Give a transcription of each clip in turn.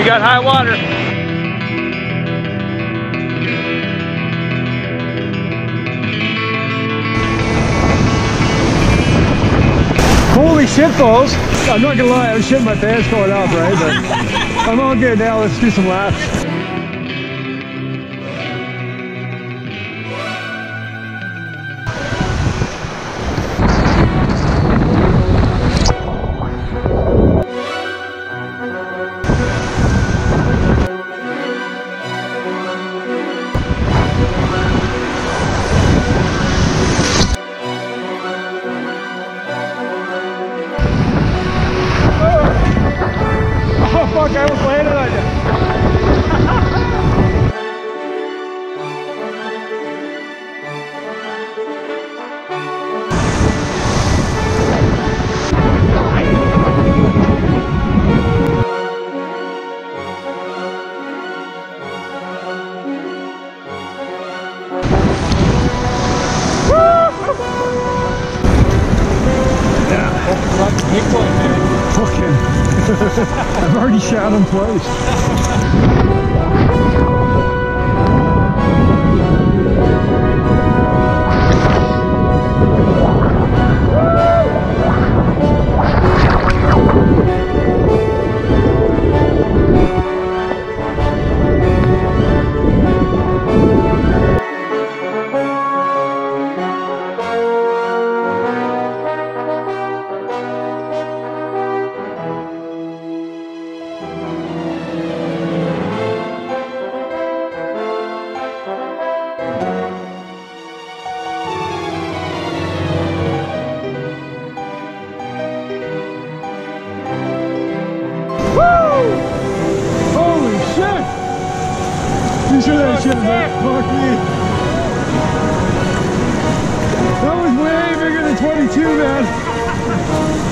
got high water. Holy shit, balls! I'm not gonna lie, I was shitting my pants going up, right? But I'm all good now. Let's do some laps. Fuck, I almost landed on you. I've already shot him twice. You should have shit about fuck me. That was way bigger than 22, man.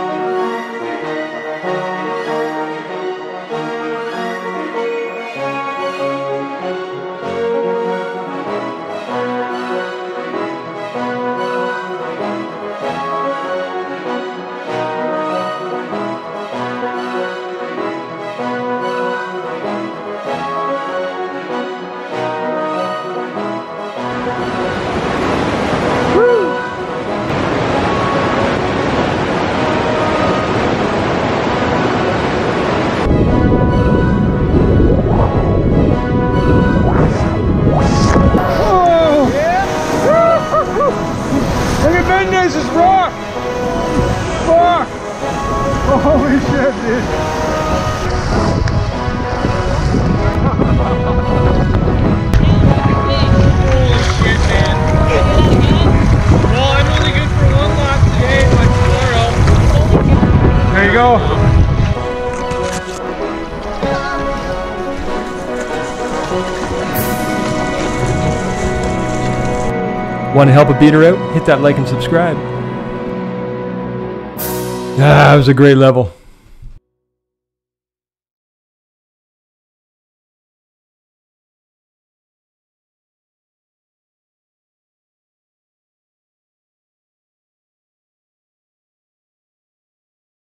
This is rock! Fuck! Holy shit, dude! Holy shit, man. Well, I'm only good for one lap today, but tomorrow. There you go. Want to help a beater out? Hit that like and subscribe. Ah, it was a great level.